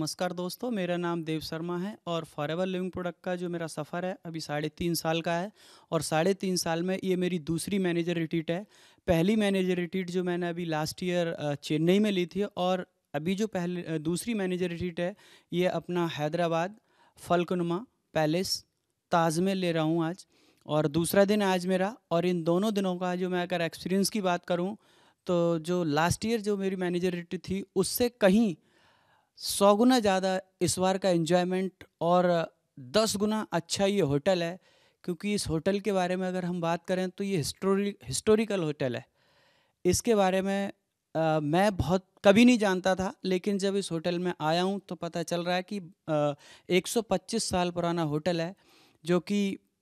नमस्कार दोस्तों, मेरा नाम देव शर्मा है और फॉरएवर लिविंग प्रोडक्ट का जो मेरा सफ़र है अभी 3.5 साल का है। और 3.5 साल में ये मेरी दूसरी मैनेजर रिट्रीट है। पहली मैनेजर रिट्रीट जो मैंने अभी लास्ट ईयर चेन्नई में ली थी, और अभी जो दूसरी मैनेजर रिट्रीट है ये अपना हैदराबाद फलकनुमा पैलेस ताज में ले रहा हूँ आज। और दूसरा दिन आज मेरा, और इन दोनों दिनों का जो मैं अगर एक्सपीरियंस की बात करूँ तो जो लास्ट ईयर जो मेरी मैनेजर रिट्रीट थी उससे कहीं 100 गुना ज़्यादा इस बार का एन्जॉयमेंट, और 10 गुना अच्छा ये होटल है। क्योंकि इस होटल के बारे में अगर हम बात करें तो ये हिस्टोरिकल होटल है। इसके बारे में मैं बहुत कभी नहीं जानता था, लेकिन जब इस होटल में आया हूँ तो पता चल रहा है कि 125 साल पुराना होटल है, जो कि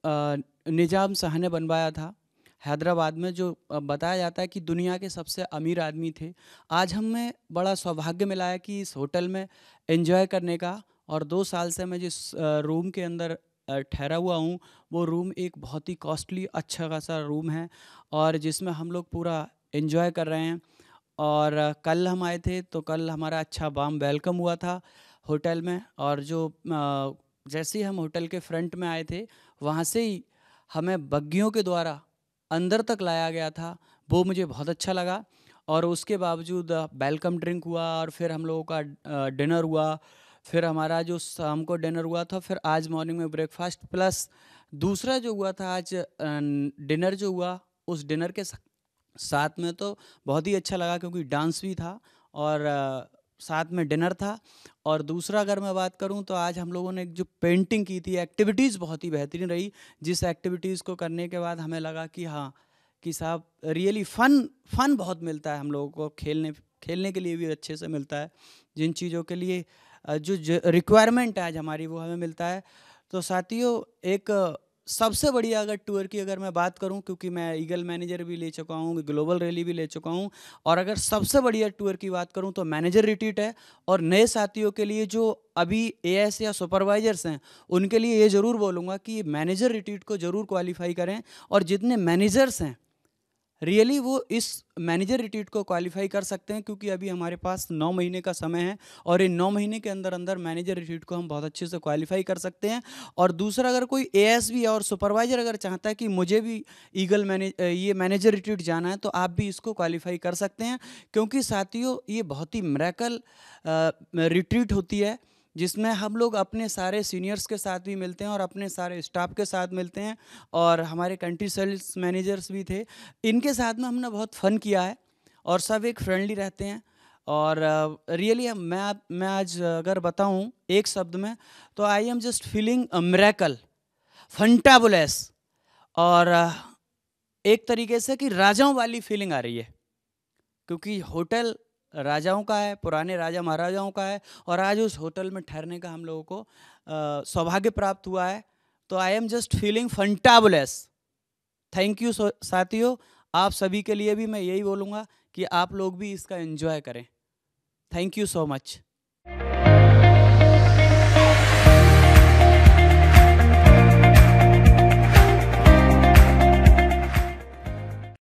निज़ाम शाह ने बनवाया था हैदराबाद में। जो बताया जाता है कि दुनिया के सबसे अमीर आदमी थे। आज हमें बड़ा सौभाग्य मिला है कि इस होटल में एंजॉय करने का। और 2 साल से मैं जिस रूम के अंदर ठहरा हुआ हूँ, वो रूम एक बहुत ही कॉस्टली अच्छा खासा रूम है, और जिसमें हम लोग पूरा एंजॉय कर रहे हैं। और कल हम आए थे तो कल हमारा अच्छा वार्म वेलकम हुआ था होटल में। और जो जैसे ही हम होटल के फ्रंट में आए थे, वहाँ से ही हमें बग्गियों के द्वारा अंदर तक लाया गया था। वो मुझे बहुत अच्छा लगा। और उसके बावजूद वेलकम ड्रिंक हुआ, और फिर हम लोगों का डिनर हुआ। फिर हमारा जो शाम को डिनर हुआ था, फिर आज मॉर्निंग में ब्रेकफास्ट, प्लस दूसरा जो हुआ था आज डिनर जो हुआ, उस डिनर के साथ में तो बहुत ही अच्छा लगा, क्योंकि डांस भी था और साथ में डिनर था। और दूसरा अगर मैं बात करूं तो आज हम लोगों ने जो पेंटिंग की थी, एक्टिविटीज़ बहुत ही बेहतरीन रही। जिस एक्टिविटीज़ को करने के बाद हमें लगा कि हाँ, कि साहब रियली फ़न बहुत मिलता है हम लोगों को। खेलने के लिए भी अच्छे से मिलता है। जिन चीज़ों के लिए जो रिक्वायरमेंट है आज हमारी, वो हमें मिलता है। तो साथियों, एक सबसे बढ़िया अगर टूर की अगर मैं बात करूं, क्योंकि मैं ईगल मैनेजर भी ले चुका हूं, ग्लोबल रैली भी ले चुका हूं, और अगर सबसे बढ़िया टूर की बात करूं तो मैनेजर रिट्रीट है। और नए साथियों के लिए जो अभी एएस या सुपरवाइजर्स हैं, उनके लिए ये ज़रूर बोलूँगा कि मैनेजर रिट्रीट को ज़रूर क्वालिफाई करें। और जितने मैनेजर्स हैं रियली वो इस मैनेजर रिट्रीट को क्वालिफाई कर सकते हैं, क्योंकि अभी हमारे पास 9 महीने का समय है, और इन 9 महीने के अंदर अंदर मैनेजर रिट्रीट को हम बहुत अच्छे से क्वालिफाई कर सकते हैं। और दूसरा, अगर कोई एएस भी और सुपरवाइजर अगर चाहता है कि मुझे भी ये मैनेजर रिट्रीट जाना है, तो आप भी इसको क्वालिफाई कर सकते हैं। क्योंकि साथियों, ये बहुत ही मिरेकल रिट्रीट होती है, जिसमें हम लोग अपने सारे सीनियर्स के साथ भी मिलते हैं और अपने सारे स्टाफ के साथ मिलते हैं। और हमारे कंट्री सेल्स मैनेजर्स भी थे, इनके साथ में हमने बहुत फ़न किया है, और सब एक फ्रेंडली रहते हैं। और रियली मैं आज अगर बताऊं एक शब्द में, तो I am just feeling a miracle, fantabulous. और एक तरीके से कि राजाओं वाली फीलिंग आ रही है, क्योंकि होटल राजाओं का है, पुराने राजा महाराजाओं का है, और आज उस होटल में ठहरने का हम लोगों को सौभाग्य प्राप्त हुआ है। तो I am just feeling fantabulous. Thank you साथियों। आप सभी के लिए भी मैं यही बोलूँगा कि आप लोग भी इसका एंजॉय करें। Thank you so much.